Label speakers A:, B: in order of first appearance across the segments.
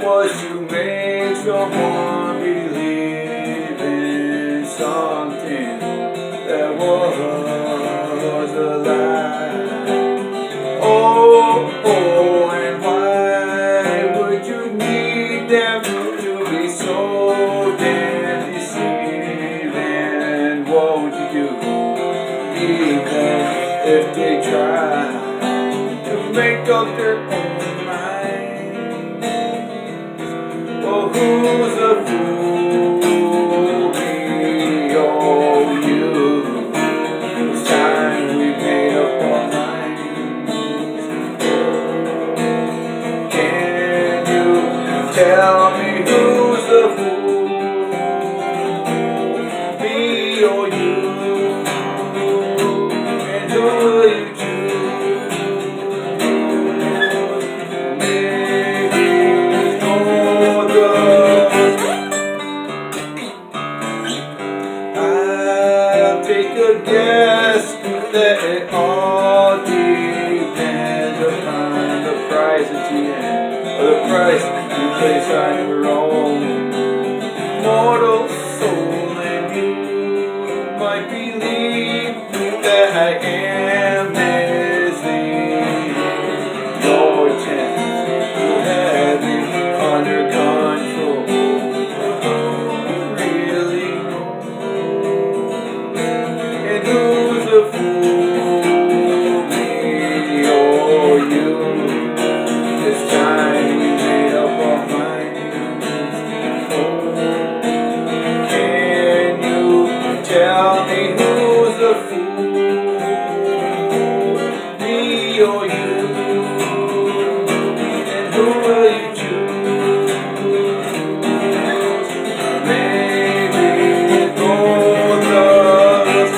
A: was to make someone believe in something that was a lie. Oh, and why would you need them to be so damn deceiving? Won't you do even if they try to make up their own mind? Well, who's a fool? Me or you? It's time we made up our minds. Can you tell me who's the fool? Me or you? And who will you choose? Maybe no others. I'll take a guess that it all depends upon the price at the end, or the price you place on your own mortal soul. And you might believe that I am missing your chance to have me under control. Really? And who's the fool? Me or you? This time we made up our minds. Can you tell me who's the fool? Me or you? And who will you choose? Maybe both of us.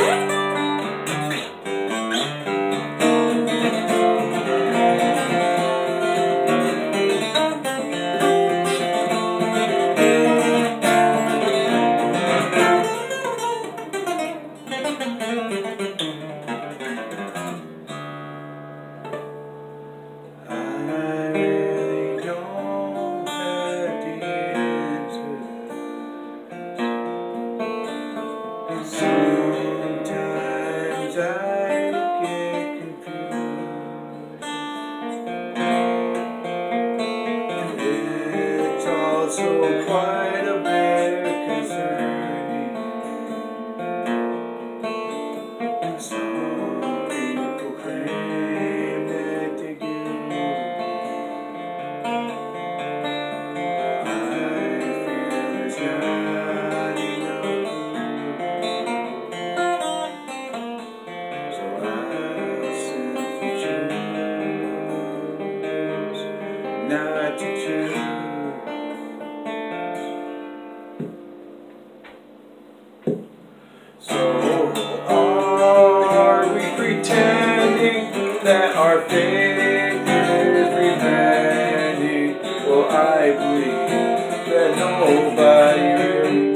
A: I really don't have the answer. Sometimes I get confused. It's also quite a bit concerning. Some people claim that they do. I feel there's not enough. So I'll simply choose not to choose. So are we pretending that our faith is remaining? Well, I believe that nobody really